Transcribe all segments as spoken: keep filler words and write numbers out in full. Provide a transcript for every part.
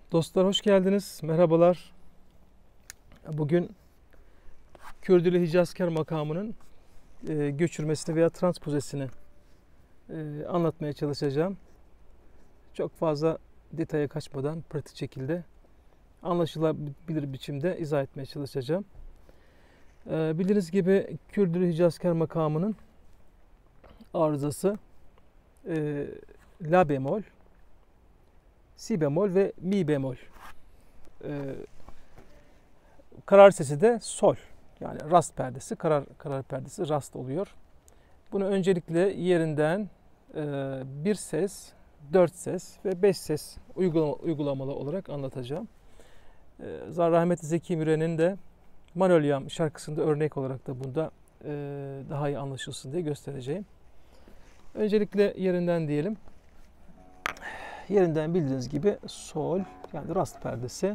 Dostlar hoş geldiniz. Merhabalar. Bugün Kürdülü Hicazkar makamının e, göçürmesini veya transpozesini e, anlatmaya çalışacağım. Çok fazla detaya kaçmadan pratik şekilde anlaşılabilir biçimde izah etmeye çalışacağım. E, bildiğiniz gibi Kürdülü Hicazkar makamının arızası e, La bemol, Si bemol ve Mi bemol. Ee, karar sesi de sol. Yani rast perdesi, karar karar perdesi rast oluyor. Bunu öncelikle yerinden e, bir ses, dört ses ve beş ses uygulama, uygulamalı olarak anlatacağım. E, rahmetli Zeki Müren'in de Manolyam şarkısında örnek olarak da bunda e, daha iyi anlaşılsın diye göstereceğim. Öncelikle yerinden diyelim. Yerinden bildiğiniz gibi sol, yani rast perdesi.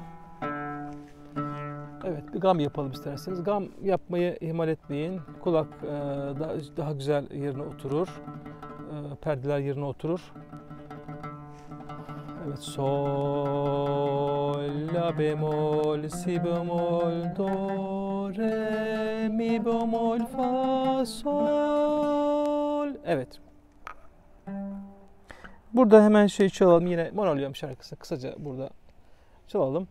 Evet, bir gam yapalım isterseniz. Gam yapmayı ihmal etmeyin. Kulak e, daha, daha güzel yerine oturur. E, perdeler yerine oturur. Evet, sol, la bemol, si bemol, do, re, mi bemol, fa, sol. Evet. Burada hemen şey çalalım. Yine Manolyam şarkısı kısaca burada çalalım.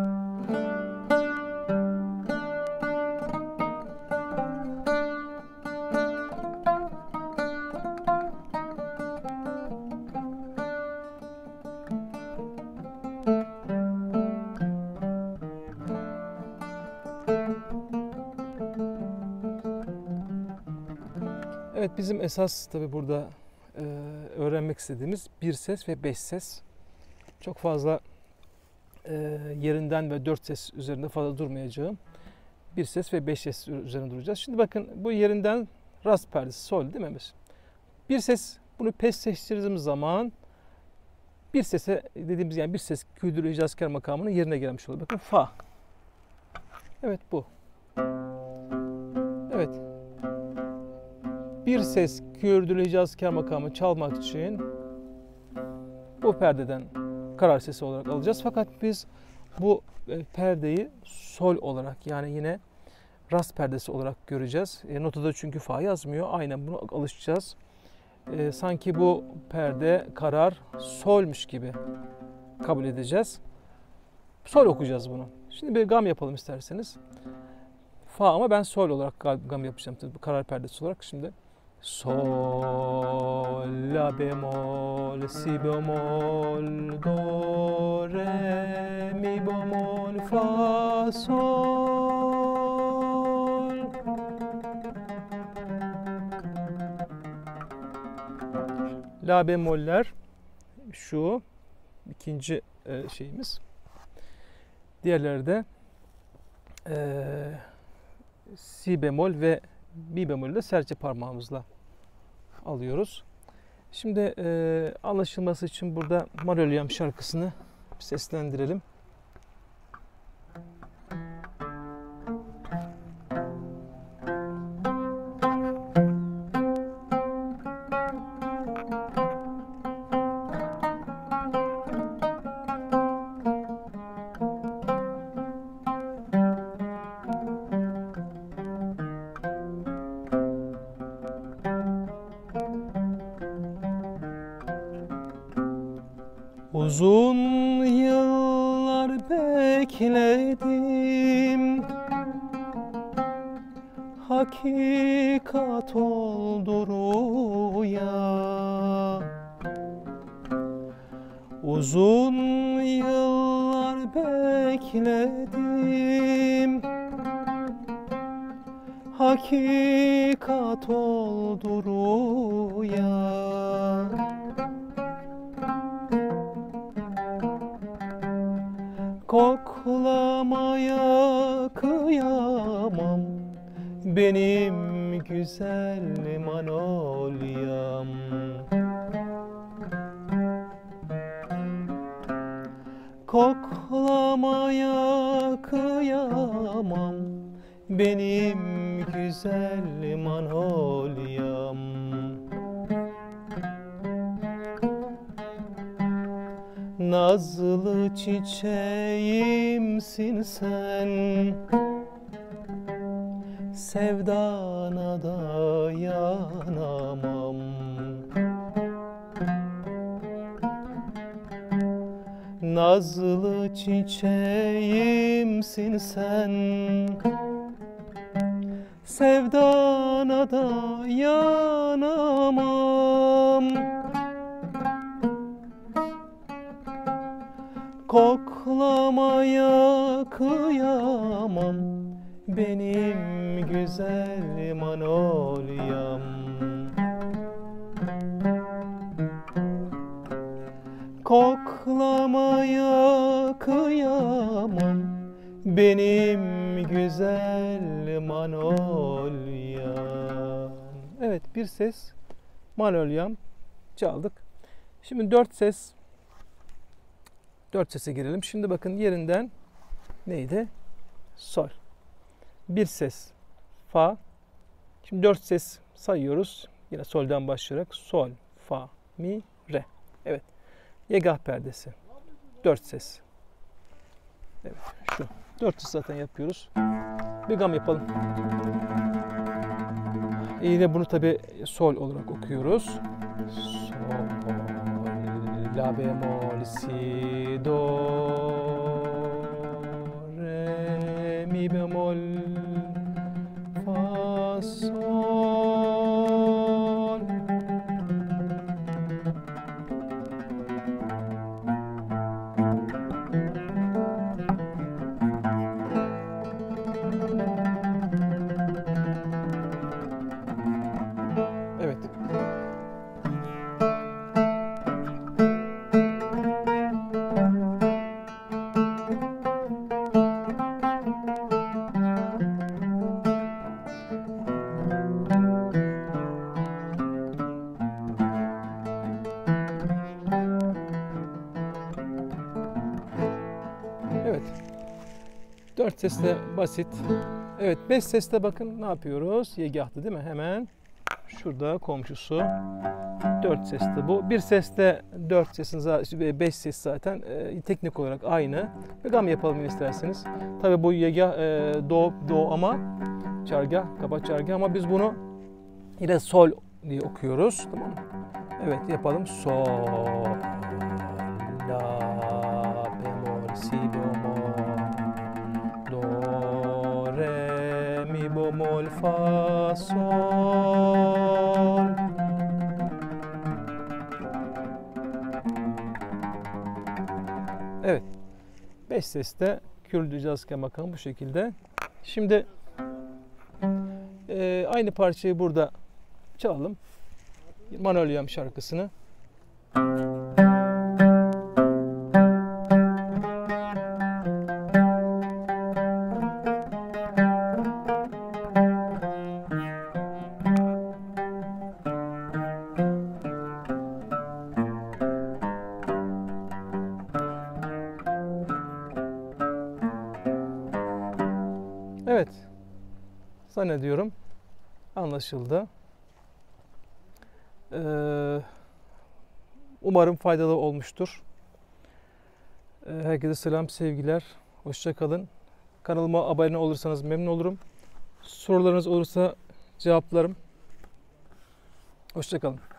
Evet, bizim esas tabi burada e, öğrenmek istediğimiz bir ses ve beş ses. Çok fazla e, yerinden ve dört ses üzerinde fazla durmayacağım. Bir ses ve beş ses üzerinde duracağız. Şimdi bakın, bu yerinden rast perdesi sol değil mi? Bir ses, bunu pes seçtirdiğimiz zaman bir sese dediğimiz yani bir ses Kürdülü Hicazkar makamının yerine gelmiş oluyor. Bakın fa. Evet, bu. Evet. Bir ses Kürdülü Hicazkar makamı çalmak için bu perdeden karar sesi olarak alacağız. Fakat biz bu perdeyi sol olarak, yani yine rast perdesi olarak göreceğiz. E, notada çünkü fa yazmıyor. Aynen buna alışacağız. E, sanki bu perde karar solmuş gibi kabul edeceğiz. Sol okuyacağız bunu. Şimdi bir gam yapalım isterseniz. Fa, ama ben sol olarak gam yapacağım. Tabii karar perdesi olarak. Şimdi sol, la bemol, si bemol, do, re, mi bemol, fa, sol. La bemoller şu ikinci e, şeyimiz. Diğerleri de e, si bemol ve mi bemolü de serçe parmağımızla alıyoruz. Şimdi e, anlaşılması için burada Manolyam şarkısını seslendirelim. Uzun yıllar bekledim, hakikat oldu rüya. Uzun yıllar bekledim, hakikat oldu rüya. Koklamaya kıyamam benim güzel Manolyam. Koklamaya kıyamam benim güzel Manolyam. Nazlı çiçeğimsin sen, sevdana dayanamam. Nazlı çiçeğimsin sen, sevdana dayanamam. Koklamaya kıyamam benim güzel Manolyam. Koklamaya kıyamam benim güzel Manolyam. Evet, bir ses Manolyam çaldık. Şimdi dört ses. Dört sese girelim. Şimdi bakın yerinden neydi? Sol. Bir ses fa. Şimdi dört ses sayıyoruz. Yine soldan başlayarak sol, fa, mi, re. Evet. Yegah perdesi. Dört ses. Evet. Şu. Dört ses zaten yapıyoruz. Bir gam yapalım. E yine bunu tabi sol olarak okuyoruz. Sol, la bemol, si, do, re, mi bemol, fa, sol. Evet. Evet. Dört ses de basit. Evet, beş sesle bakın ne yapıyoruz? Yegahtı değil mi? Hemen şurada komşusu. Dört sesli bu. Bir seste dört sesin zaten, beş ses zaten e, teknik olarak aynı. Bir gam yapalım isterseniz. Tabii bu yegah e, do do ama çargah, kaba çargah ama biz bunu yine sol diye okuyoruz. Tamam mı? Evet, yapalım. Sol, la, bemol, si bemol, do, re, mi bemol, fa, sol. Evet. Beş seste Kürdü Cazken Makamı bu şekilde. Şimdi e, aynı parçayı burada çalalım. Manolyam şarkısını. Evet, zannediyorum anlaşıldı. Ee, umarım faydalı olmuştur. Ee, herkese selam, sevgiler, hoşça kalın. Kanalıma abone olursanız memnun olurum. Sorularınız olursa cevaplarım. Hoşça kalın.